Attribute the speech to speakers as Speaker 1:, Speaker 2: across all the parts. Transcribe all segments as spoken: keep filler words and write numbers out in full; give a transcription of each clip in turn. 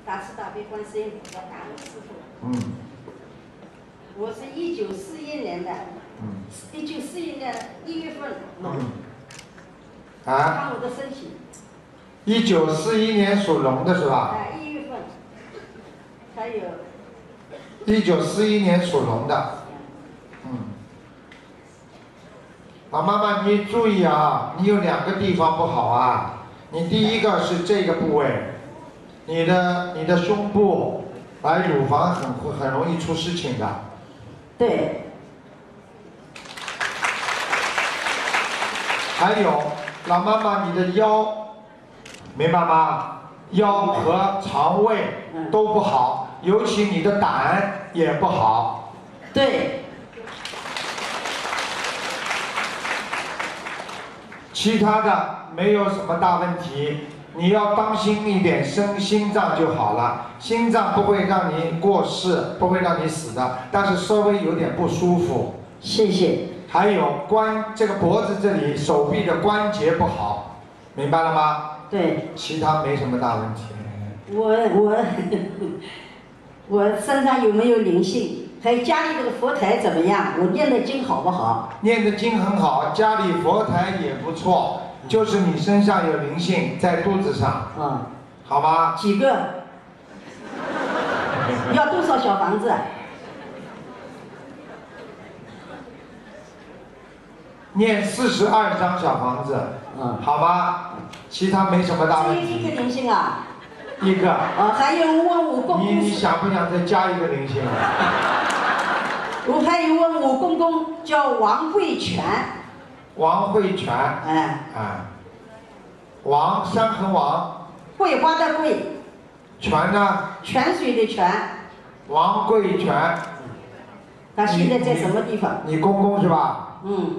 Speaker 1: 大慈大悲观世音菩萨，感恩师父。
Speaker 2: 嗯。
Speaker 1: 我是一九四一年的，
Speaker 2: 嗯。
Speaker 1: 一九四一年一月份龙。
Speaker 2: 嗯。啊？
Speaker 1: 看我的身体。
Speaker 2: 一九四一年属龙的是吧？
Speaker 1: 哎，一月份。还有。
Speaker 2: 一九四一年属龙的。嗯。老妈妈，你注意啊，你有两个地方不好啊。你第一个是这个部位，你的你的胸部，来乳房很很容易出事情的。
Speaker 1: 对。
Speaker 2: 还有，老妈妈，你的腰，明白吗？腰和肠胃都不好，尤其你的胆也不好。
Speaker 1: 对。
Speaker 2: 其他的没有什么大问题，你要当心一点，生心脏就好了。心脏不会让你过世，不会让你死的，但是稍微有点不舒服。
Speaker 1: 谢谢。
Speaker 2: 还有关这个脖子这里、手臂的关节不好，明白了吗？
Speaker 1: 对。
Speaker 2: 其他没什么大问题。
Speaker 1: 我我我身上有没有灵性？还有家里这个佛台怎么样？我念的经好不好？
Speaker 2: 念的经很好，家里佛台也不错，就是你身上有灵性在肚子上。
Speaker 1: 啊、嗯。
Speaker 2: 好吗？
Speaker 1: 几个？要多少小房子？
Speaker 2: 念四十二张小房子，嗯，好吗？其他没什么大问题。
Speaker 1: 只有一个灵性啊。
Speaker 2: 一个。
Speaker 1: 啊，还有问我公公。
Speaker 2: 你你想不想再加一个灵性？
Speaker 1: 我还有问我公公叫王慧全。
Speaker 2: 王慧全。
Speaker 1: 哎。
Speaker 2: 哎。王山横王。
Speaker 1: 桂花的桂。
Speaker 2: 泉呢？
Speaker 1: 泉水的泉。
Speaker 2: 王桂全。
Speaker 1: 他现在在什么地方？
Speaker 2: 你公公是吧？
Speaker 1: 嗯。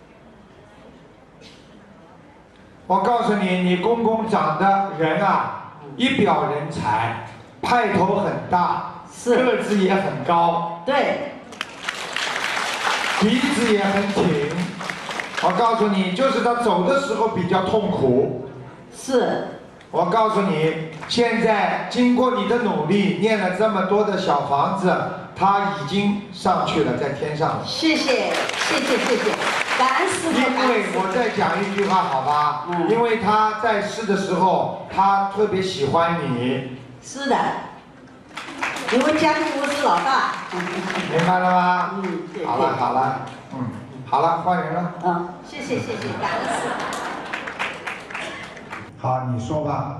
Speaker 2: 我告诉你，你公公长得人啊，一表人才，派头很大，个子也很高，
Speaker 1: 对，
Speaker 2: 鼻子也很挺。我告诉你，就是他走的时候比较痛苦。
Speaker 1: 是。
Speaker 2: 我告诉你，现在经过你的努力，念了这么多的小房子，他已经上去了，在天上了。
Speaker 1: 谢谢，谢谢，谢谢。感恩师父。
Speaker 2: 因为我再讲一句话，好吧？嗯。因为他在世的时候，他特别喜欢你。
Speaker 1: 是的。因为家里我是老大。
Speaker 2: 明白了吗？
Speaker 1: 嗯，对。
Speaker 2: 好了，好了，嗯，好了，换人了。
Speaker 1: 嗯，谢谢，谢谢，感恩师父。
Speaker 2: 好，你说吧。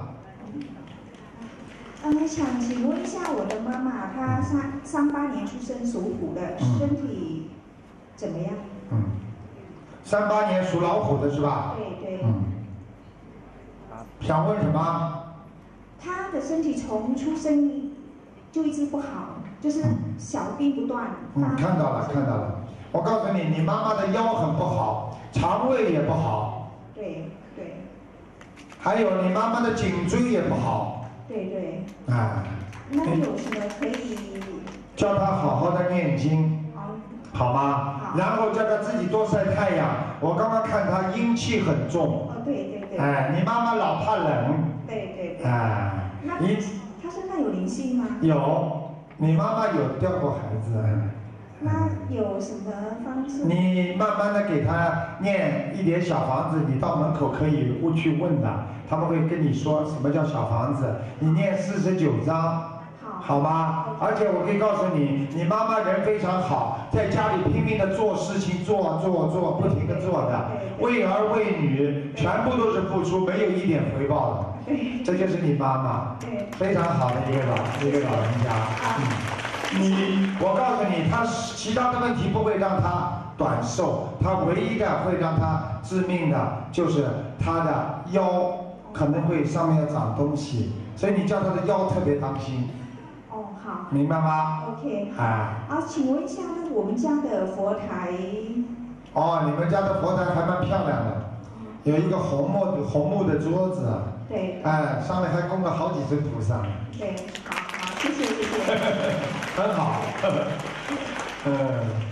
Speaker 3: 嗯，想请问一下我的妈妈，她三三八年出生，属虎的，身体怎么样？
Speaker 2: 嗯。三八年属老虎的是吧？
Speaker 3: 对对。
Speaker 2: 嗯。想问什么？
Speaker 3: 她的身体从出生就一直不好，就是小病不断。
Speaker 2: 嗯，看到了，看到了。我告诉你，你妈妈的腰很不好，肠胃也不好。
Speaker 3: 对对。
Speaker 2: 还有你妈妈的颈椎也不好。
Speaker 3: 对对。
Speaker 2: 啊。
Speaker 3: 那有什么可以？
Speaker 2: 叫她好好的念经。好吗？然后叫他自己多晒太阳。我刚刚看他阴气很重。
Speaker 3: 哦，对对对。
Speaker 2: 哎，你妈妈老怕冷。
Speaker 3: 对对对。
Speaker 2: 哎。
Speaker 3: 那你他身上有灵性吗？
Speaker 2: 有，你妈妈有掉过孩子。
Speaker 3: 那有什么方式？
Speaker 2: 你慢慢的给他念一点小房子，你到门口可以不去问的，他们会跟你说什么叫小房子。你念四十九章。好吗？而且我可以告诉你，你妈妈人非常好，在家里拼命的做事情，做做做，不停的做的，为儿为女，全部都是付出，没有一点回报的。这就是你妈妈，非常好的一个老一个老人家。嗯，你，我告诉你，他其他的问题不会让他短寿，他唯一的会让他致命的就是他的腰可能会上面要长东西，所以你叫他的腰特别当心。
Speaker 3: 好，
Speaker 2: 明白吗
Speaker 3: ？OK。
Speaker 2: 啊。
Speaker 3: 啊，请问一下，那我们家的佛台？
Speaker 2: 哦，你们家的佛台还蛮漂亮的，有一个红木的红木的桌子。
Speaker 3: 对。
Speaker 2: 哎，上面还供了好几尊菩萨。
Speaker 3: 对，好好，谢谢谢谢。
Speaker 2: 很好。嗯。